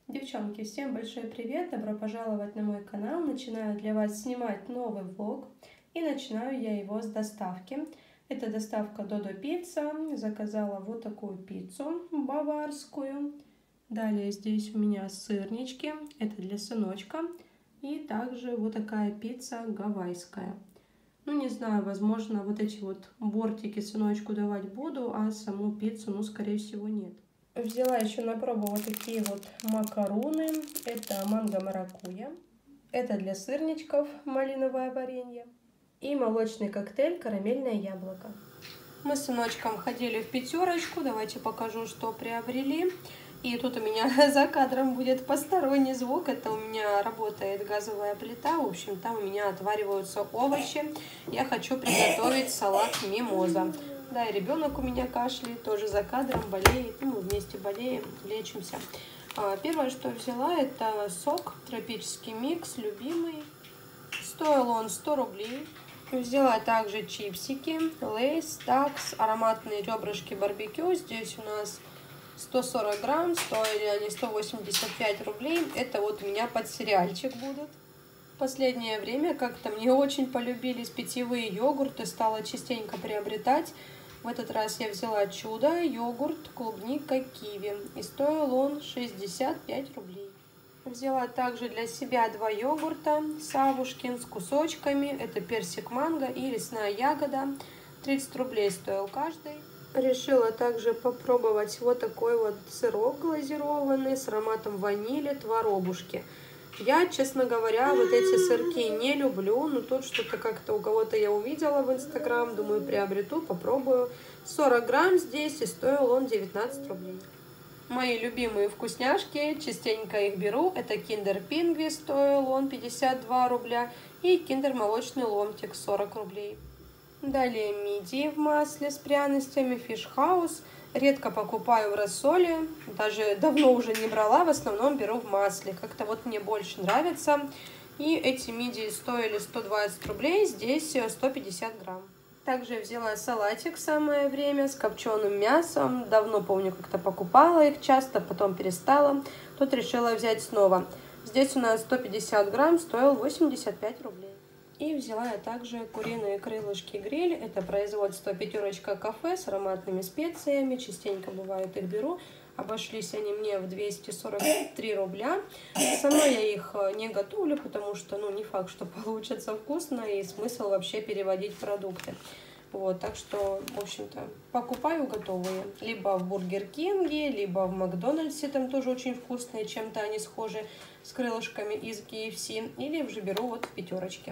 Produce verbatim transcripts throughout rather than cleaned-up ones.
Девчонки, всем большой привет! Добро пожаловать на мой канал. Начинаю для вас снимать новый влог. И начинаю я его с доставки. Это доставка Додо Пицца. Заказала вот такую пиццу баварскую. Далее здесь у меня сырнички. Это для сыночка. И также вот такая пицца гавайская. Ну, не знаю, возможно, вот эти вот бортики сыночку давать буду, а саму пиццу, ну, скорее всего, нет. Взяла еще на пробу вот такие вот макароны. Это манго-маракуйя. Это для сырничков малиновое варенье. И молочный коктейль карамельное яблоко. Мы с сыночком ходили в пятерочку. Давайте покажу, что приобрели. И тут у меня за кадром будет посторонний звук. Это у меня работает газовая плита. В общем, там у меня отвариваются овощи. Я хочу приготовить салат мимоза. Да, и ребенок у меня кашляет, тоже за кадром, болеет. Ну, вместе болеем, лечимся. Первое, что взяла, это сок, тропический микс, любимый. Стоил он сто рублей. Взяла также чипсики, лейс, такс, ароматные ребрышки барбекю. Здесь у нас сто сорок грамм, стоили они сто восемьдесят пять рублей. Это вот у меня под сериальчик будут. В последнее время как-то мне очень полюбились питьевые йогурты, стала частенько приобретать. В этот раз я взяла чудо, йогурт, клубника, киви. И стоил он шестьдесят пять рублей. Взяла также для себя два йогурта, Савушкин с кусочками. Это персик манго и лесная ягода. тридцать рублей стоил каждый. Решила также попробовать вот такой вот сырок глазированный с ароматом ванили, творобушки. Я, честно говоря, вот эти сырки не люблю, но тут что-то как-то у кого-то я увидела в Инстаграм, думаю, приобрету, попробую. сорок грамм здесь, и стоил он девятнадцать рублей. Мои любимые вкусняшки, частенько их беру, это Киндер Пингви, стоил он пятьдесят два рубля, и Киндер Молочный Ломтик сорок рублей. Далее мидии в масле с пряностями, Fish House. Редко покупаю в рассоле, даже давно уже не брала, в основном беру в масле. Как-то вот мне больше нравится. И эти мидии стоили сто двадцать рублей, здесь сто пятьдесят грамм. Также взяла салатик самое время с копченым мясом. Давно, помню, как-то покупала их часто, потом перестала. Тут решила взять снова. Здесь у нас сто пятьдесят грамм, стоил восемьдесят пять рублей. И взяла я также куриные крылышки гриль. Это производство Пятерочка кафе с ароматными специями. Частенько бывает их беру. Обошлись они мне в двести сорок три рубля. Сама я их не готовлю, потому что ну, не факт, что получится вкусно. И смысл вообще переводить продукты. Вот, так что, в общем-то, покупаю готовые. Либо в Бургер Кинге, либо в Макдональдсе. Там тоже очень вкусные. Чем-то они схожи с крылышками из кей эф си. Или уже беру вот в Пятерочке.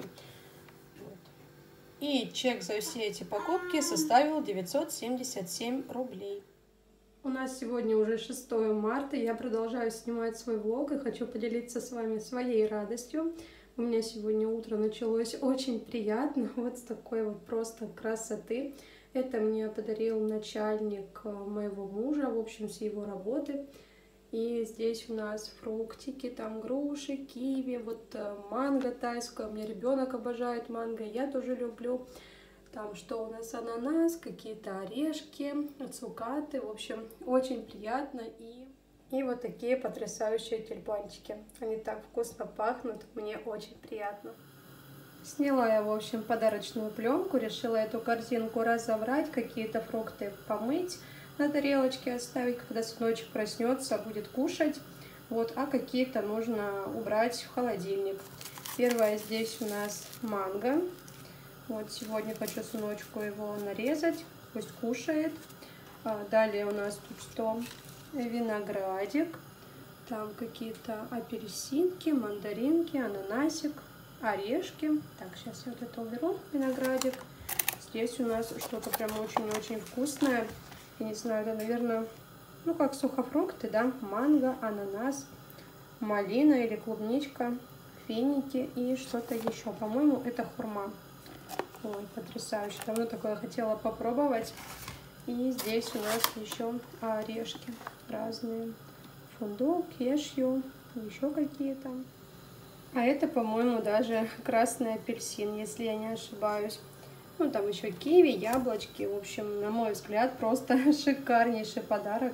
И чек за все эти покупки составил девятьсот семьдесят семь рублей. У нас сегодня уже шестое марта, я продолжаю снимать свой влог и хочу поделиться с вами своей радостью. У меня сегодня утро началось очень приятно, вот с такой вот просто красоты. Это мне подарил начальник моего мужа, в общем, с его работы. И здесь у нас фруктики, там груши, киви, вот манго тайское. У меня ребенок обожает манго, я тоже люблю. Там что у нас, ананас, какие-то орешки, цукаты. В общем, очень приятно. И, и вот такие потрясающие тюльпанчики. Они так вкусно пахнут, мне очень приятно. Сняла я, в общем, подарочную пленку, решила эту корзинку разобрать, какие-то фрукты помыть, на тарелочке оставить, когда сыночек проснется, будет кушать. Вот, а какие-то нужно убрать в холодильник. Первое здесь у нас манго. Вот сегодня хочу сыночку его нарезать, пусть кушает. Далее у нас тут что? Виноградик. Там какие-то апельсинки, мандаринки, ананасик, орешки. Так, сейчас я вот это уберу, виноградик. Здесь у нас что-то прям очень-очень вкусное. Я не знаю, это, наверное, ну как сухофрукты, да, манго, ананас, малина или клубничка, финики и что-то еще. По-моему, это хурма. Ой, потрясающе. Давно такое хотела попробовать. И здесь у нас еще орешки разные. Фундук, кешью, еще какие-то. А это, по-моему, даже красный апельсин, если я не ошибаюсь. Ну, там еще киви, яблочки. В общем, на мой взгляд, просто шикарнейший подарок.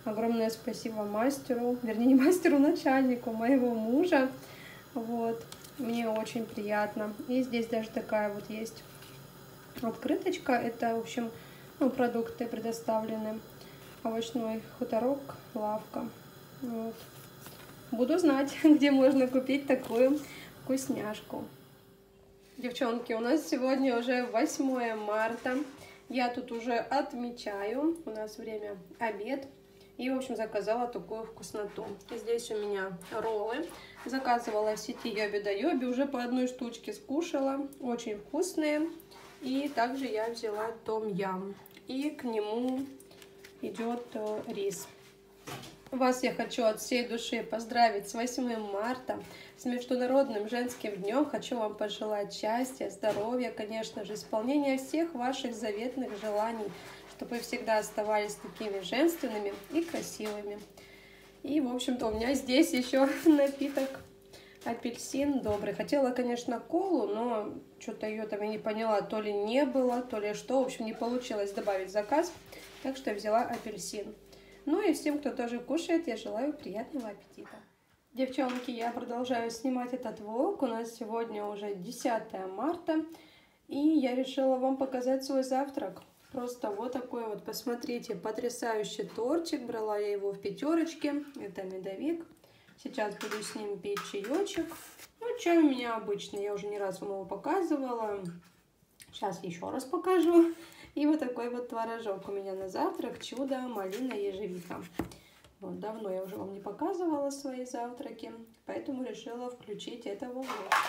Огромное спасибо мастеру, вернее не мастеру, начальнику моего мужа. Вот, мне очень приятно. И здесь даже такая вот есть открыточка. Это, в общем, ну, продукты предоставлены. Овощной хуторок, лавка. Вот. Буду знать, где можно купить такую вкусняшку. Девчонки, у нас сегодня уже восьмое марта. Я тут уже отмечаю. У нас время обед. И, в общем, заказала такую вкусноту. Здесь у меня роллы. Заказывала в сети Йоби да Йоби. Уже по одной штучке скушала. Очень вкусные. И также я взяла том-ям. И к нему идет рис. Вас я хочу от всей души поздравить с восьмым марта, с Международным женским днем. Хочу вам пожелать счастья, здоровья, конечно же, исполнения всех ваших заветных желаний, чтобы вы всегда оставались такими женственными и красивыми. И, в общем-то, у меня здесь еще напиток апельсин добрый. Хотела, конечно, колу, но что-то ее там я не поняла, то ли не было, то ли что. В общем, не получилось добавить заказ, так что я взяла апельсин. Ну и всем, кто тоже кушает, я желаю приятного аппетита. Девчонки, я продолжаю снимать этот влог. У нас сегодня уже десятое марта. И я решила вам показать свой завтрак. Просто вот такой вот, посмотрите, потрясающий тортик. Брала я его в пятерочке. Это медовик. Сейчас буду с ним пить чаечек. Ну, чай у меня обычный. Я уже не раз вам его показывала. Сейчас еще раз покажу. И вот такой вот творожок у меня на завтрак. Чудо, малина, ежевика. Вот, давно я уже вам не показывала свои завтраки, поэтому решила включить это в влог.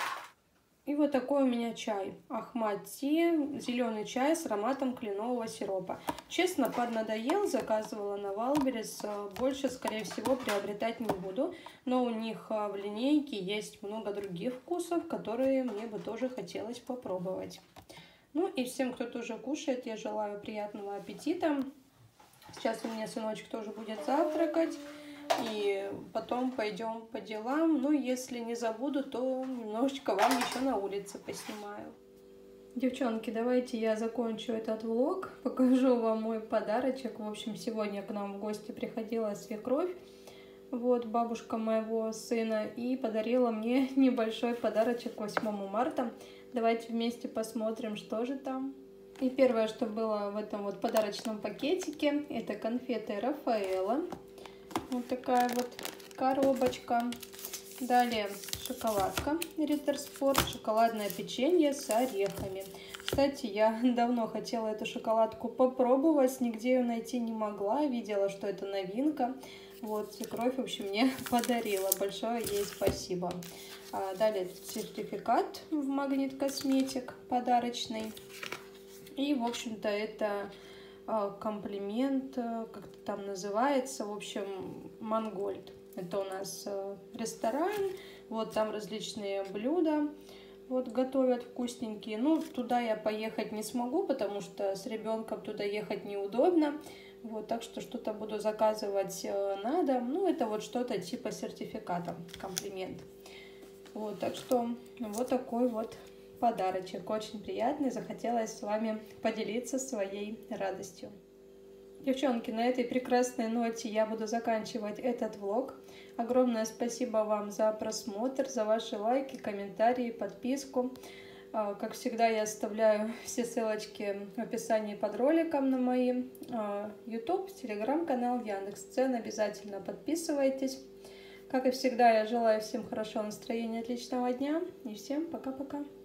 И вот такой у меня чай. Ахмад Ти, зеленый чай с ароматом кленового сиропа. Честно, поднадоел, заказывала на Вайлдберрис. Больше, скорее всего, приобретать не буду. Но у них в линейке есть много других вкусов, которые мне бы тоже хотелось попробовать. Ну и всем, кто тоже кушает, я желаю приятного аппетита. Сейчас у меня сыночек тоже будет завтракать. И потом пойдем по делам. Ну, если не забуду, то немножечко вам еще на улице поснимаю. Девчонки, давайте я закончу этот влог. Покажу вам мой подарочек. В общем, сегодня к нам в гости приходила свекровь. Вот, бабушка моего сына. И подарила мне небольшой подарочек к восьмому марта. Давайте вместе посмотрим, что же там. И первое, что было в этом вот подарочном пакетике, это конфеты Рафаэлло. Вот такая вот коробочка. Далее шоколадка Риттер Спорт, шоколадное печенье с орехами. Кстати, я давно хотела эту шоколадку попробовать, нигде ее найти не могла. Видела, что это новинка. Вот, свекровь, в общем, мне подарила. Большое ей спасибо. Далее сертификат в Магнит Косметик подарочный. И, в общем-то, это комплимент, как-то там называется, в общем, Мангольд. Это у нас ресторан, вот там различные блюда вот готовят вкусненькие. Ну, туда я поехать не смогу, потому что с ребенком туда ехать неудобно. Вот, так что что-то буду заказывать на дом. Ну, это вот что-то типа сертификата, комплимент. Вот, так что вот такой вот подарочек. Очень приятный. Захотелось с вами поделиться своей радостью. Девчонки, на этой прекрасной ноте я буду заканчивать этот влог. Огромное спасибо вам за просмотр, за ваши лайки, комментарии, подписку. Как всегда, я оставляю все ссылочки в описании под роликом на мои YouTube, Telegram-канал, Яндекс.Дзен. Обязательно подписывайтесь. Как и всегда, я желаю всем хорошего настроения, отличного дня и всем пока-пока.